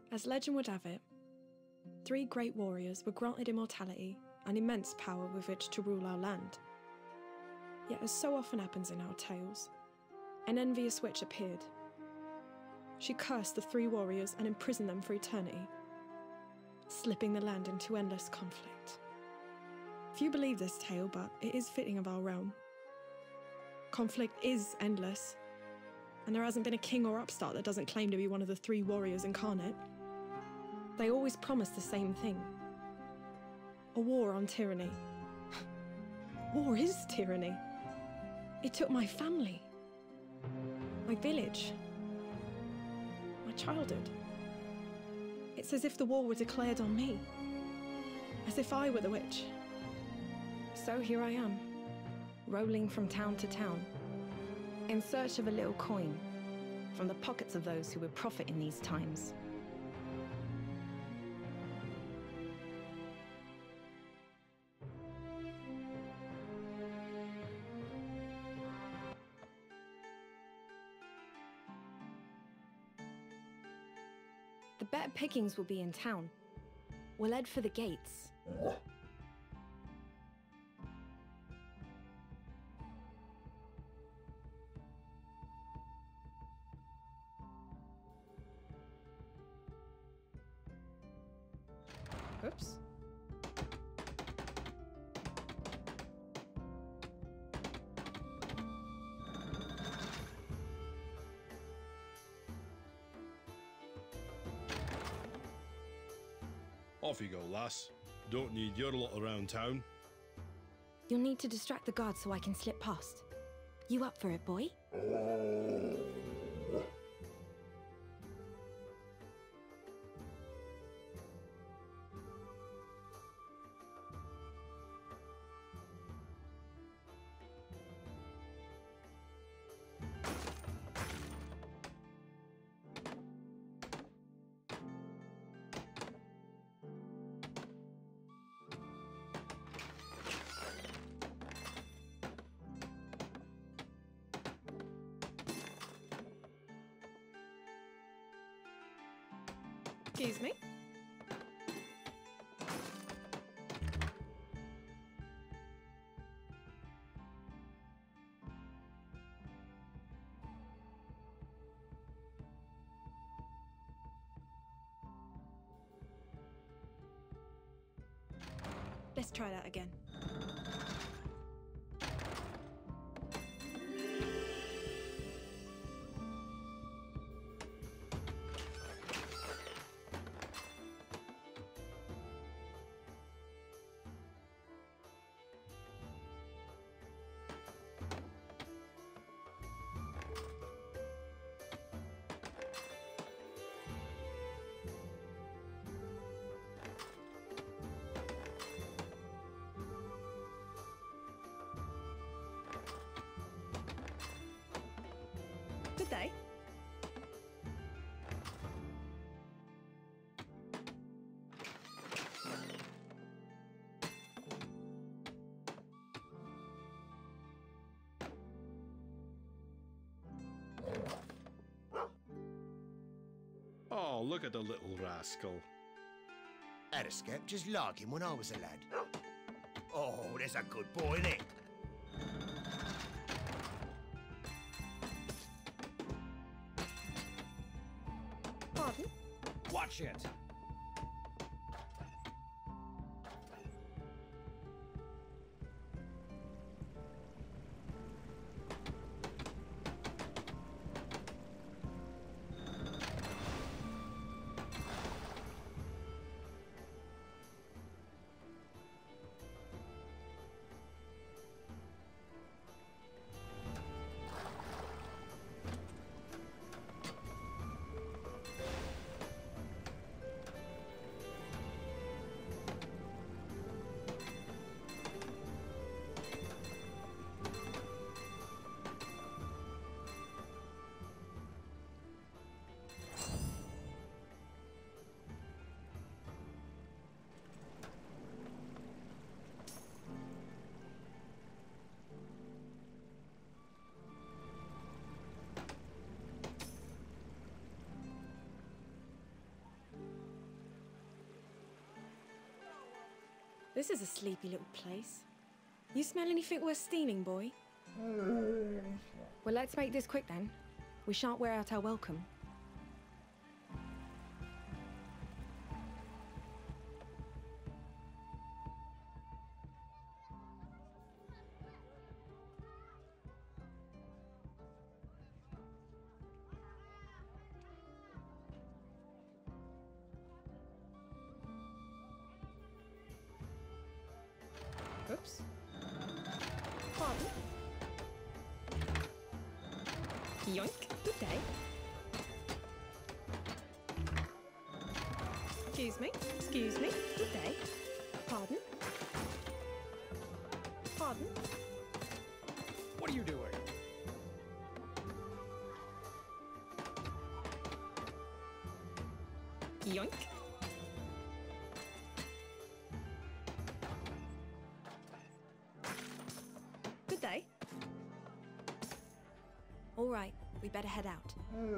As legend would have it, 3 great warriors were granted immortality and immense power with which to rule our land. Yet, as so often happens in our tales, an envious witch appeared. She cursed the 3 warriors and imprisoned them for eternity, slipping the land into endless conflict. Few believe this tale, but it is fitting of our realm. Conflict is endless, and there hasn't been a king or upstart that doesn't claim to be one of the 3 warriors incarnate. They always promise the same thing: a war on tyranny. War is tyranny. It took my family, my village, my childhood. It's as if the war were declared on me, as if I were the witch. So here I am, rolling from town to town, in search of a little coin from the pockets of those who would profit in these times. The better pickings will be in town. We'll head for the gates. Oops. Off you go, lass. Don't need your lot around town. You'll need to distract the guards so I can slip past. You up for it, boy? Excuse me? Let's try that again. Good day. Oh, look at the little rascal. Had a skep just like him when I was a lad. Oh, there's a good boy, innit? Pardon? Watch it! This is a sleepy little place. You smell anything worth stealing, boy? Well, let's make this quick then. We shan't wear out our welcome. Oops. Pardon? Yoink. Good day. Excuse me. Excuse me. Good day. Pardon? Pardon? What are you doing? Yoink. Good day. All right, we better head out.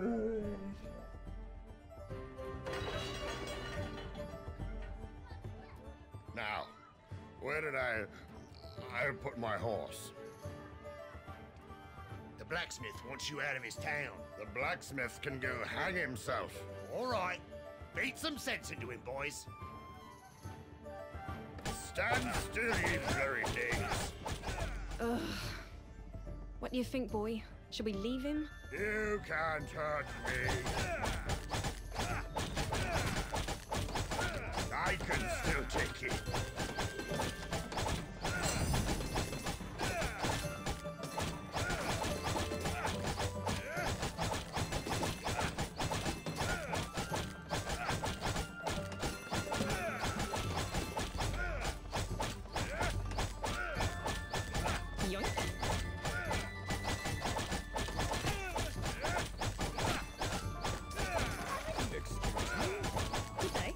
Now, where did I put my horse? The blacksmith wants you out of his town. The blacksmith can go hang himself. All right. Beat some sense into him, boys. Stand still, ye blurry things. What do you think, boy? Should we leave him? You can't hurt me. I can still take it. Yoink. Good day.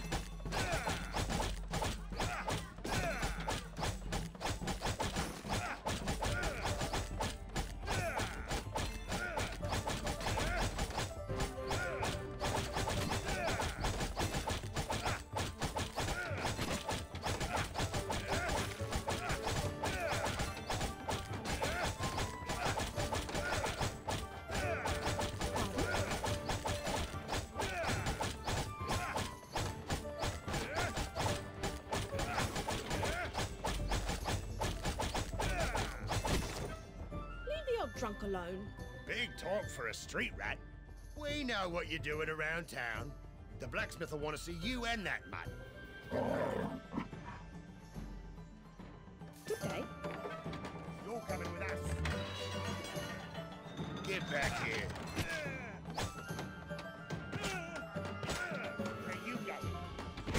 Leave the old drunk alone. Big talk for a street rat. We know what you're doing around town. The blacksmith will want to see you and that mutt. Good day. You're coming with us. Get back here. Where you go?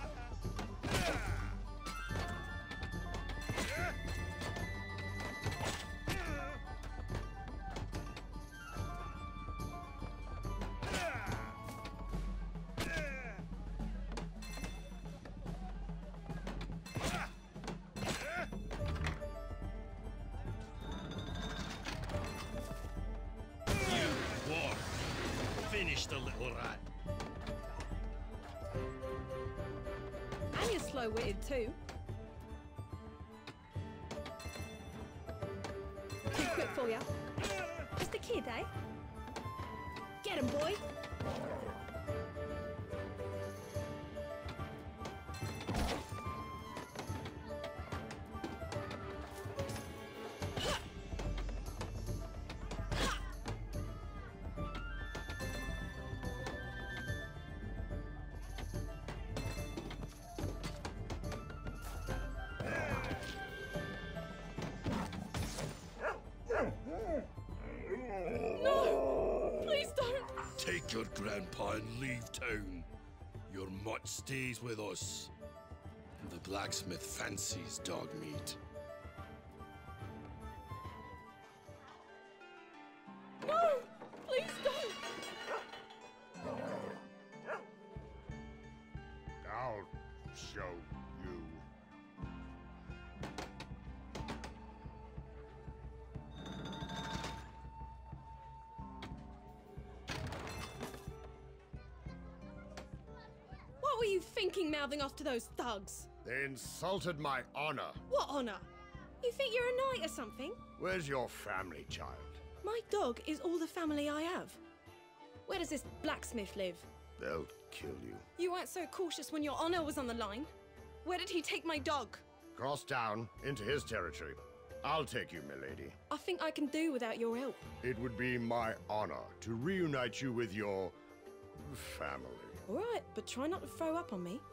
War. Finish the little rat. And you're slow-witted too. Too quick for ya. Just a kid, eh? Get him, boy. No! Please don't! Take your grandpa and leave town. Your mutt stays with us. The blacksmith fancies dog meat. No! Please don't! I'll show you. What were you thinking mouthing off to those thugs? They insulted my honor. What honor? You think you're a knight or something? Where's your family, child? My dog is all the family I have. Where does this blacksmith live? They'll kill you. You weren't so cautious when your honor was on the line. Where did he take my dog? Cross town, into his territory. I'll take you, milady. I think I can do without your help. It would be my honor to reunite you with your family. All right, but try not to throw up on me.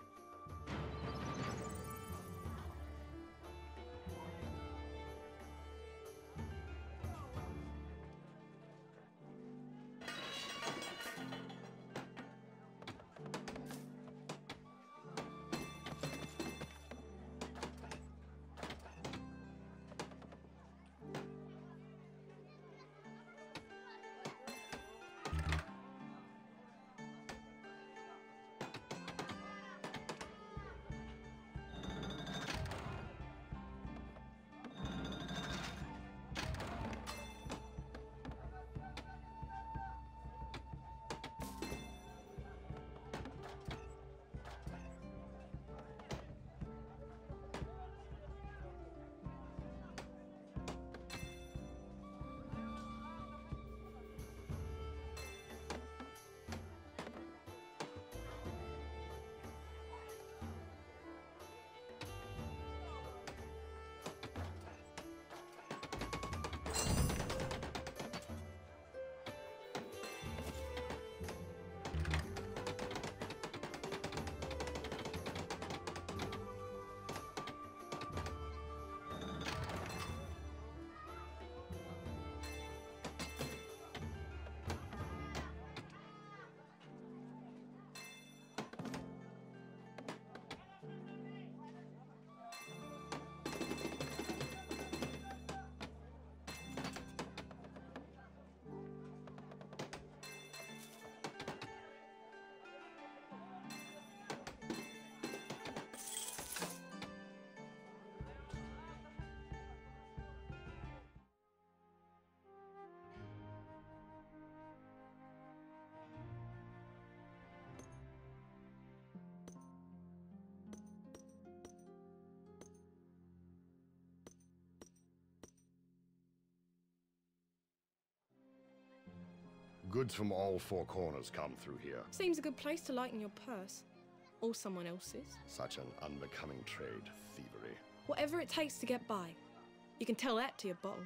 Goods from all four corners come through here. Seems a good place to lighten your purse. Or someone else's. Such an unbecoming trade, thievery. Whatever it takes to get by. You can tell that to your bottle.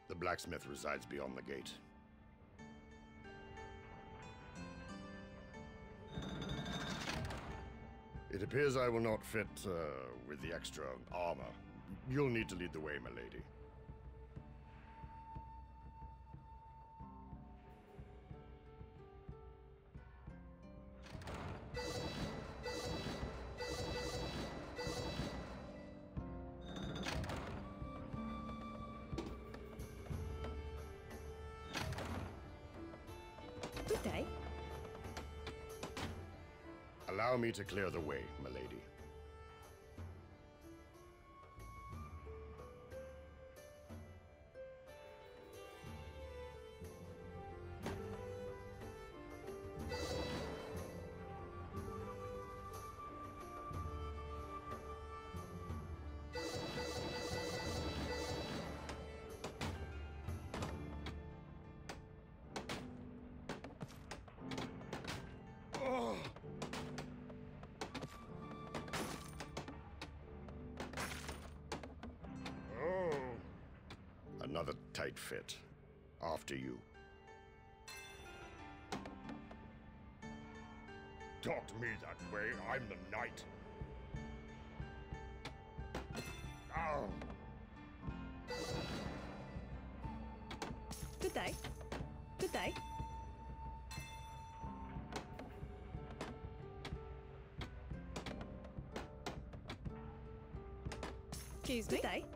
The blacksmith resides beyond the gate. It appears I will not fit with the extra armor. You'll need to lead the way, my lady. Good day. Allow me to clear the way, my lady. Another tight fit. After you. Talk to me that way. I'm the knight. Oh. Good day. Good day. Excuse me? Good day.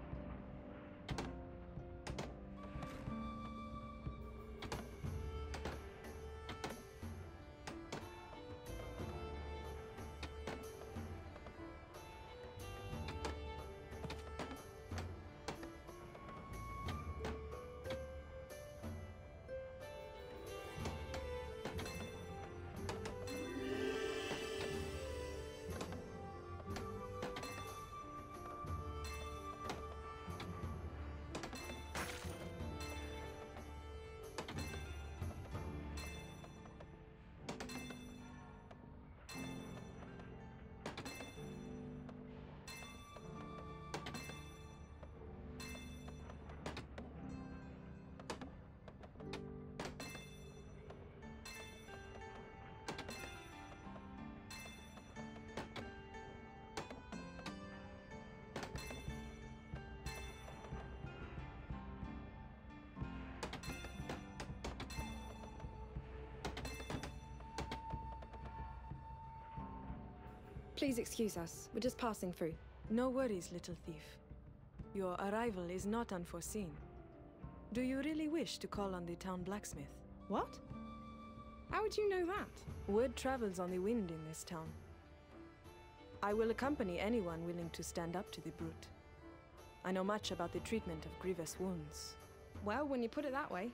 Please excuse us. We're just passing through. No worries, little thief. Your arrival is not unforeseen. Do you really wish to call on the town blacksmith? What? How would you know that? Word travels on the wind in this town. I will accompany anyone willing to stand up to the brute. I know much about the treatment of grievous wounds. Well, when you put it that way.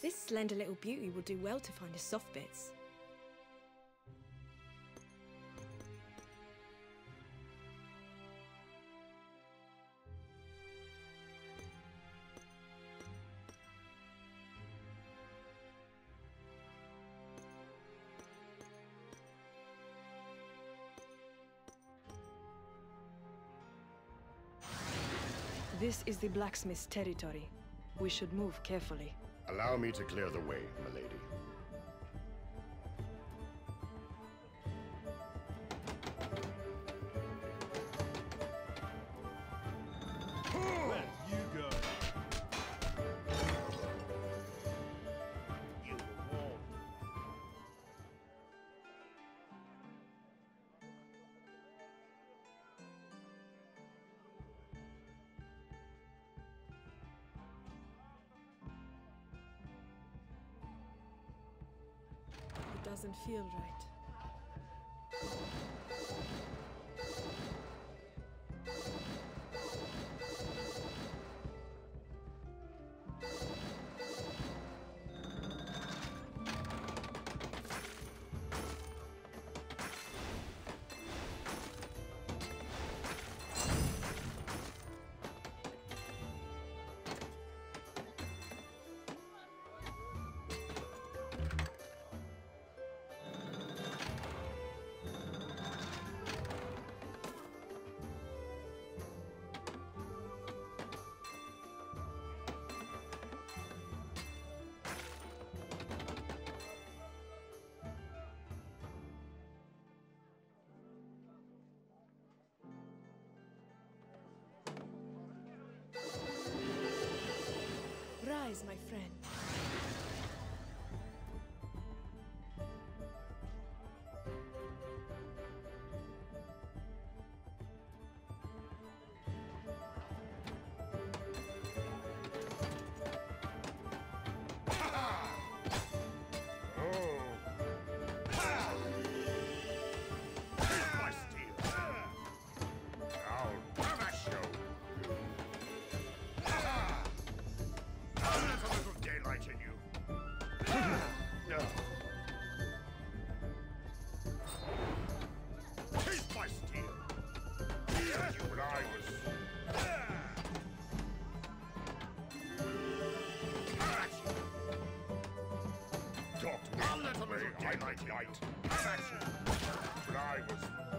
This slender little beauty will do well to find his soft bits. This is the blacksmith's territory. We should move carefully. Allow me to clear the way, milady. Where you go? You were warned. It doesn't feel right. Rise, my friend. My steel. I'll smash you. There's a little daylight in you. No. Taste my steel. Here's you when I was. At you. Talk to me. I'll let a little daylight in you. At you. When I was...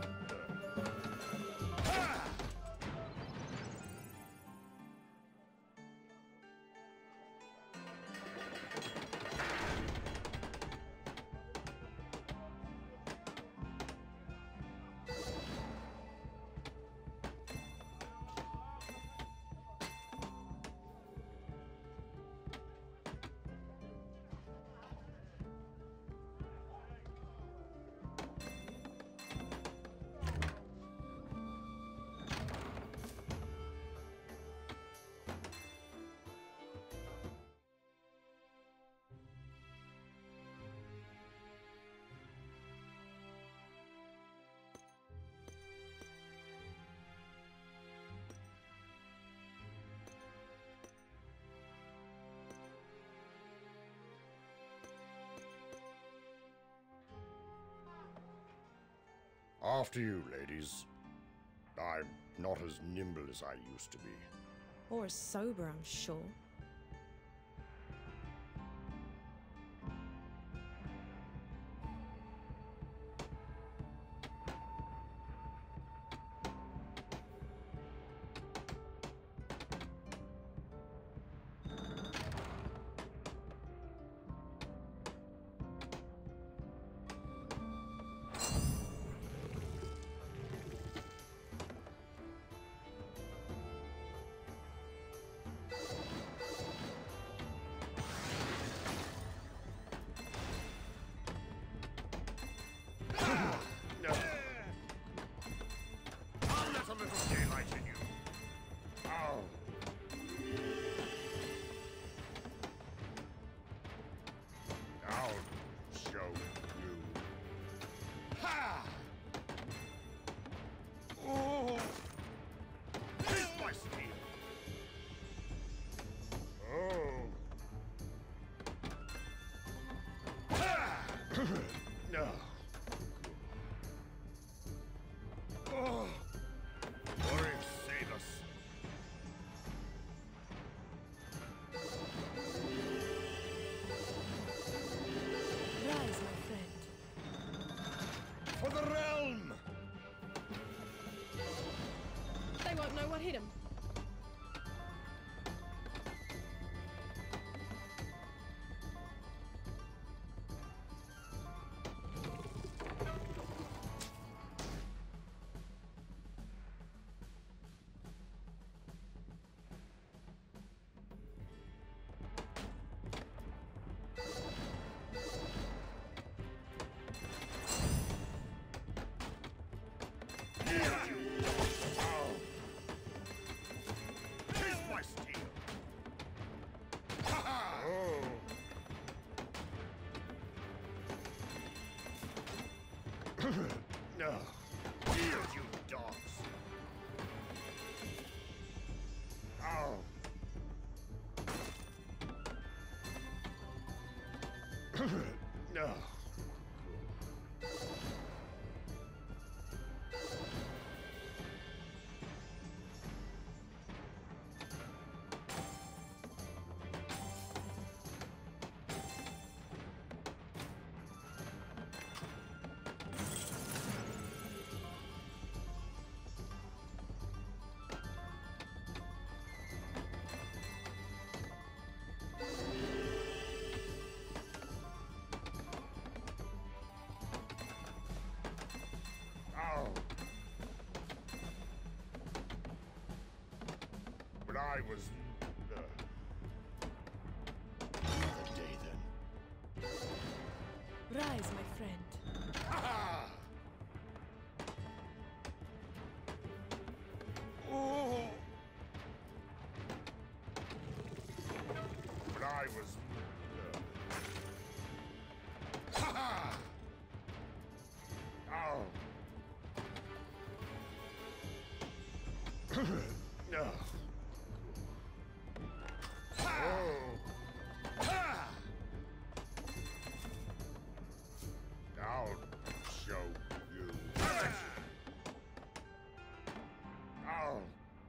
After you, ladies. I'm not as nimble as I used to be. Or sober, I'm sure. Someone hit him. No. Here, you dogs. Oh. No. But I was... another day, then. Rise, my friend. Ha-ha! Oh! But I was... ha-ha! Oh! No. I'll show you. Oh.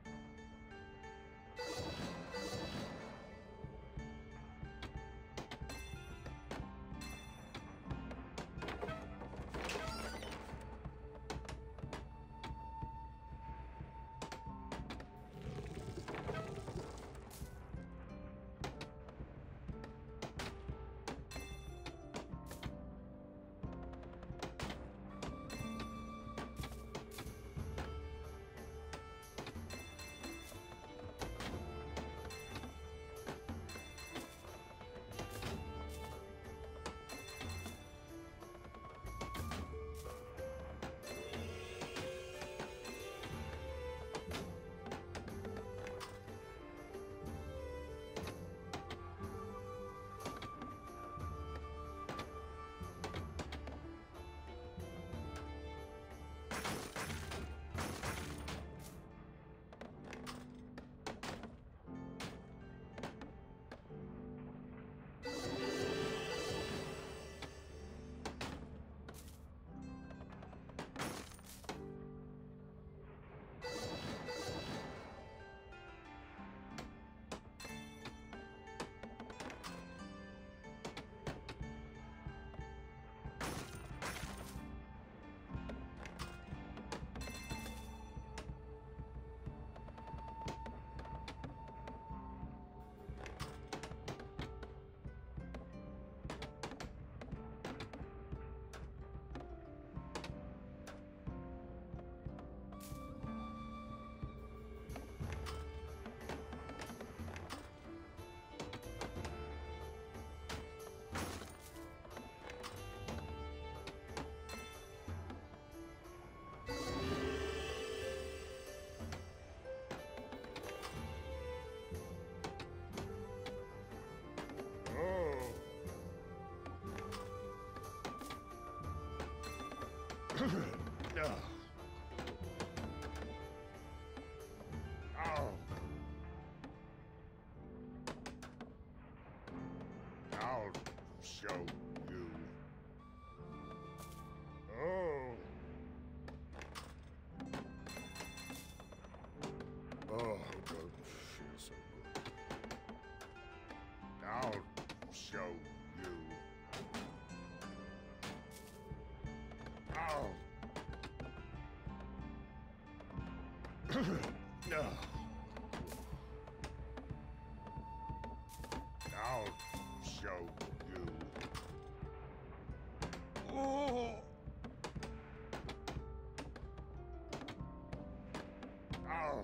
No. Oh. I'll show you. Oh. Oh, it doesn't feel so good. I'll show you. Oh. No. show you. Oh! Ow!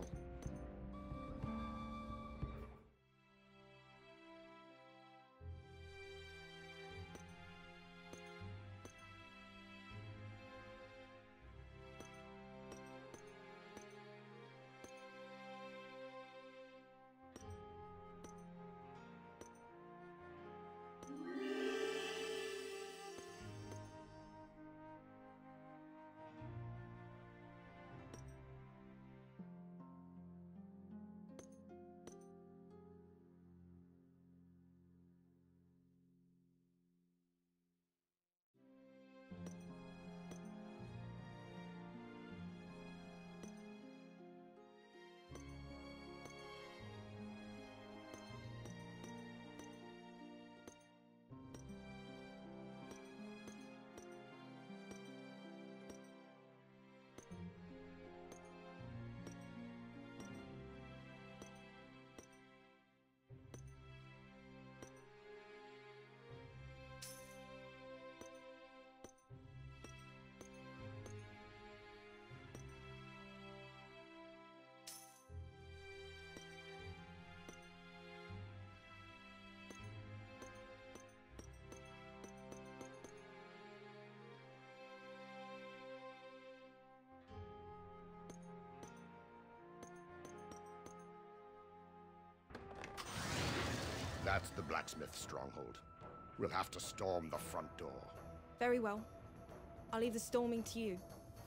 That's the blacksmith stronghold. We'll have to storm the front door. Very well. I'll leave the storming to you.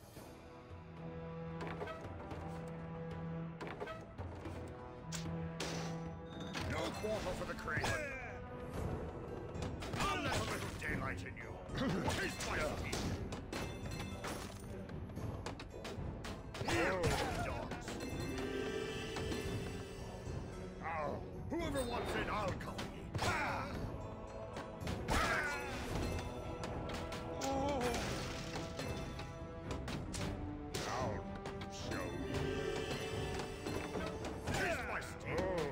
No quarter for the craven. I'll let a little daylight in you. Taste my teeth. Here, dogs. Oh, whoever wants it, I'll come. Ah! Oh! I'll show you. Taste my steel.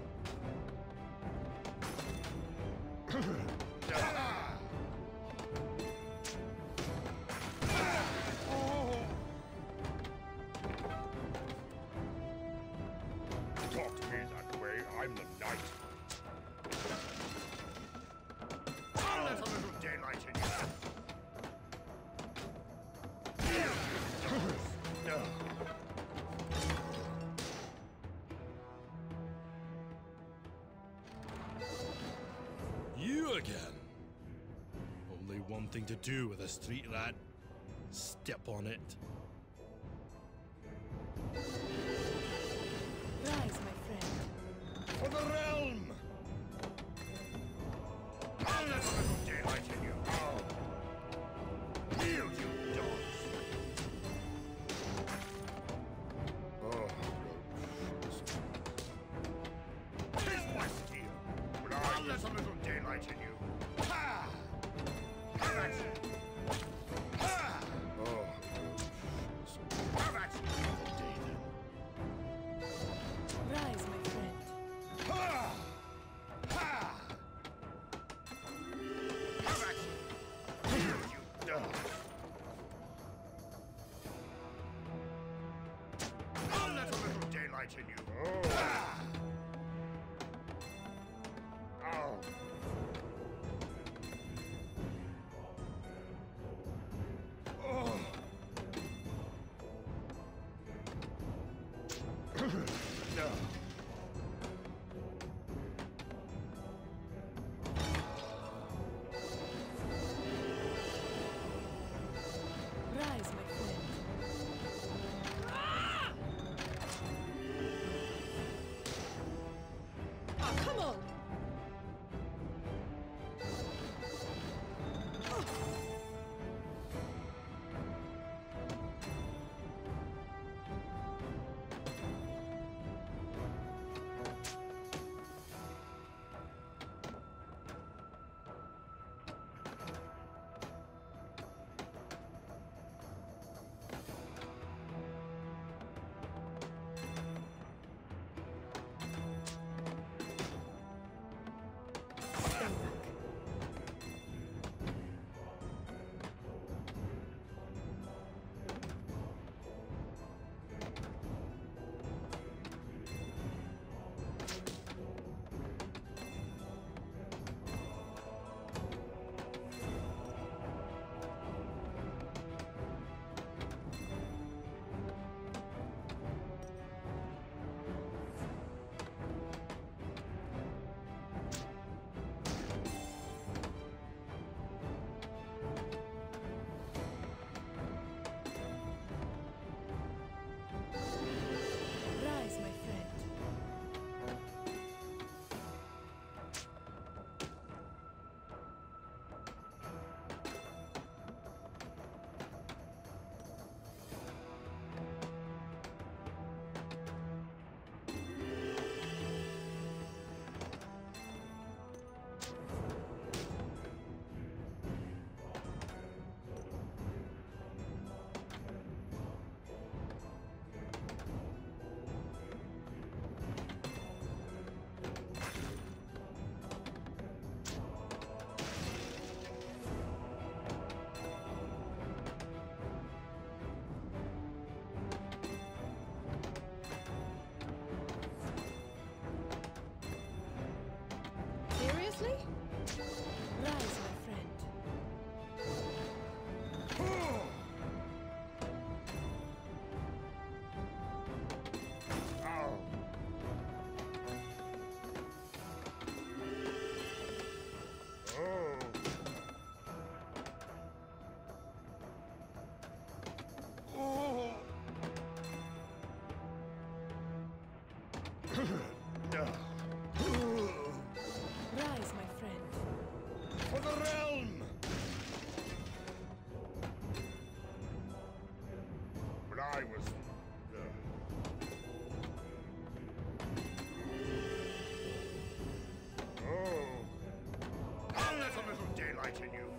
Talk to me that way, I'm the knight. I'll let a little daylight in you. No. You again? Only one thing to do with a street rat. Step on it. Rise, my friend. For the realm! I'll let a little daylight in you. Oh. Yield, you dogs. Oh, Taste my steel. I'll let a little daylight in you. Ha! Have at you. Ha! oh. Have at you. Another day then. Rise, my friend. Ha! Ha! Have at you. Yield, you dogs. I'll let a little daylight in you. Ha! Oh. Oh. No. Rise, my friend. Seriously? Rise, my friend. Rise, my friend. For the realm! When I was... I'll let a little daylight in you.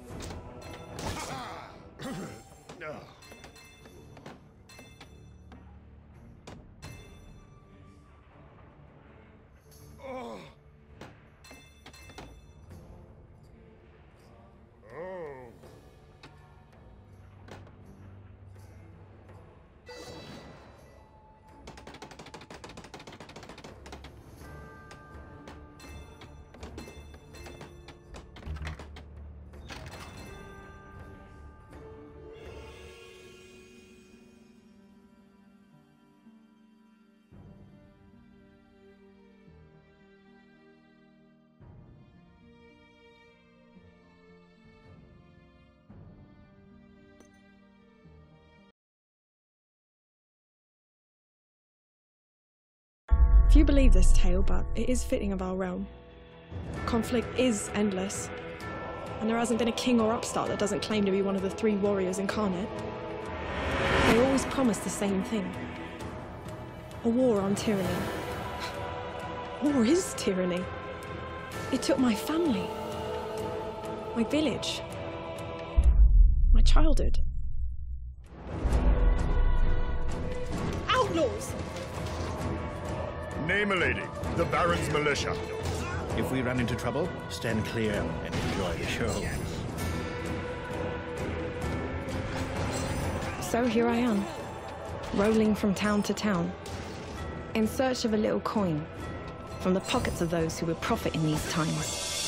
Few believe this tale, but it is fitting of our realm. Conflict is endless, and there hasn't been a king or upstart that doesn't claim to be one of the three warriors incarnate. They always promise the same thing: a war on tyranny. War is tyranny. It took my family, my village, my childhood. Outlaws! Name a lady. The Baron's militia. If we run into trouble, stand clear and enjoy the show. So here I am, rolling from town to town, in search of a little coin from the pockets of those who would profit in these times.